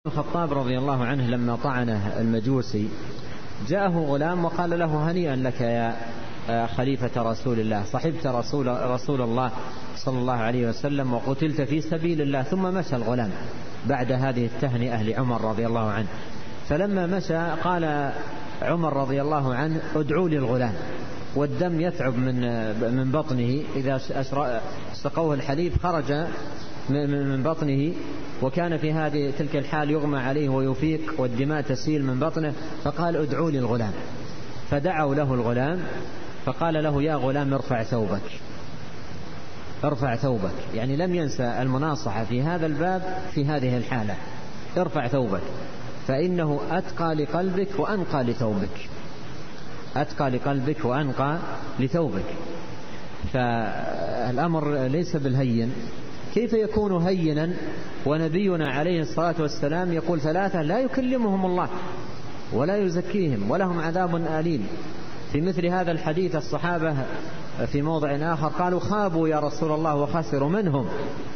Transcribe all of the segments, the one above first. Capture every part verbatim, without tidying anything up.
الخطاب رضي الله عنه لما طعنه المجوسي جاءه غلام وقال له: هنيئا لك يا خليفة رسول الله، صحبت رسول, رسول الله صلى الله عليه وسلم وقتلت في سبيل الله. ثم مشى الغلام بعد هذه التهنئة لعمر رضي الله عنه. فلما مشى قال عمر رضي الله عنه: ادعوا لي الغلام. والدم يثعب من من بطنه، إذا سقوه الحليب خرج من بطنه، وكان في هذه تلك الحال يغمى عليه ويفيق والدماء تسيل من بطنه. فقال: ادعوا لي الغلام. فدعوا له الغلام فقال له: يا غلام ارفع ثوبك، ارفع ثوبك. يعني لم ينسى المناصحة في هذا الباب في هذه الحالة: ارفع ثوبك فإنه أتقى لقلبك وأنقى لثوبك، أتقى لقلبك وأنقى لثوبك. فالأمر ليس بالهين. كيف يكون هينا ونبينا عليه الصلاة والسلام يقول ثلاثة لا يكلمهم الله ولا يزكيهم ولهم عذاب أليم؟ في مثل هذا الحديث الصحابة في موضع آخر قالوا: خابوا يا رسول الله وخسروا، من هم؟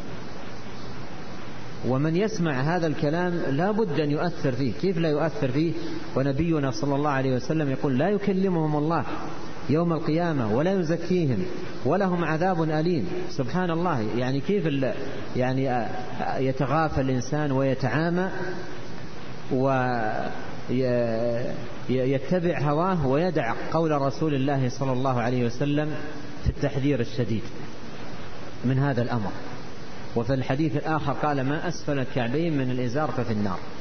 ومن يسمع هذا الكلام لا بد أن يؤثر فيه. كيف لا يؤثر فيه ونبينا صلى الله عليه وسلم يقول: لا يكلمهم الله يوم القيامة ولا يزكيهم ولهم عذاب أليم؟ سبحان الله. يعني كيف يعني يتغافل الإنسان ويتعامى ويتبع هواه ويدع قول رسول الله صلى الله عليه وسلم في التحذير الشديد من هذا الأمر. وفي الحديث الآخر قال: ما أسفل الكعبين من الإزار ففي النار.